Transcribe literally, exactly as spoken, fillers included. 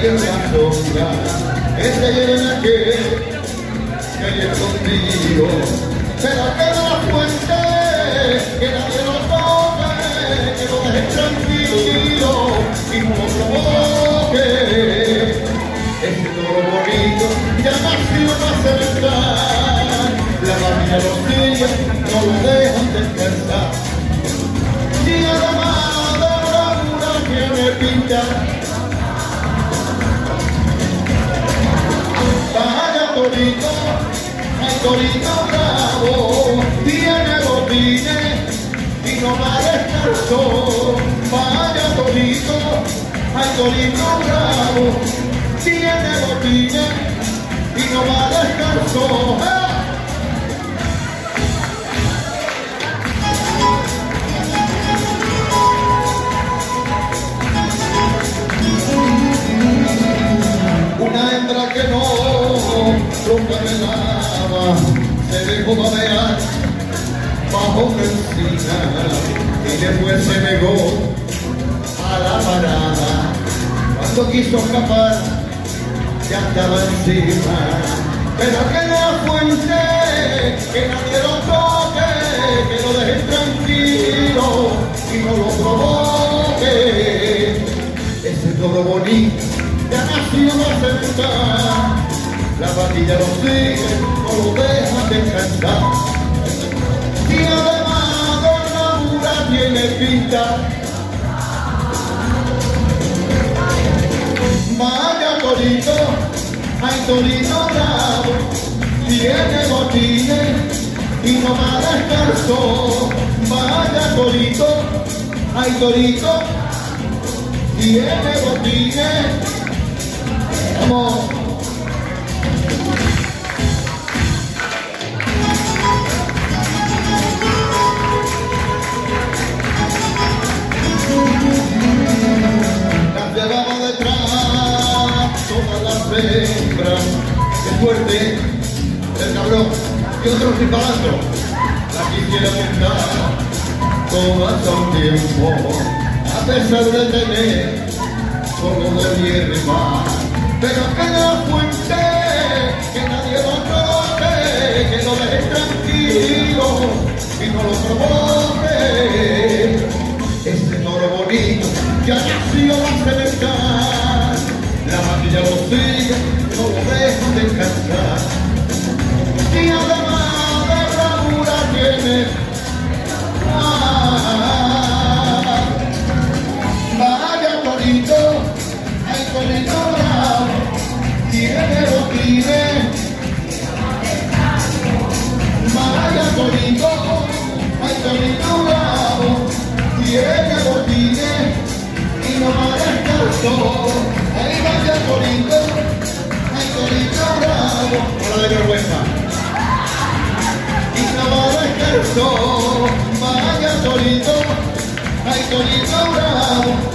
en la sombra, ese llena que que es contigo, pero que la fuente, que nadie lo toque, que lo deje tranquilo y no lo provoque. Este toro bonito ya nació para celebrar, la familia los niños no lo dejan descansar. Y además de bravura tiene pinta, vaya torito, ay torito bravo, tiene botines y no va descalzo. Vaya torito, ay torito bravo, tiene botines y no va descalzo. ¡Eh! Una hembra que no, nunca me daba, se dejó babear bajo una encina y después se negó a la parada. Cuando quiso escapar, ya estaba encima. Pero que la fuente, que nadie lo toque, que lo dejen tranquilo y no lo provoque. Ese toro bonito ya nació a sentar, la patilla lo sigue, no lo deja descansar. Y además de bravura tiene pinta, vaya torito, ay torito bravo, tiene botines y no va descalzo. Vaya torito, ay torito, tiene botines. Vamos. Las llevaba detrás todas las hembras. Qué fuerte el cabrón y otro ripando. La quisiera montar todo hasta un tiempo, a pesar de tener solo de hierro y mar. Pero que la fuente, que nadie lo toque, que lo deje tranquilo y no lo provoque. Este toro bonito ya nació a celebrar, la patilla lo sigue, no lo deja descansar. Y además de bravura tiene, ah, vaya torito, ay torito bravo, tiene botines, vaya torito, ay torito bravo, tiene botines y no va descalzo. Ahí vaya torito, ay torito bravo, no le vergüenza, y no va descalzo. Vaya torito, ay torito bravo,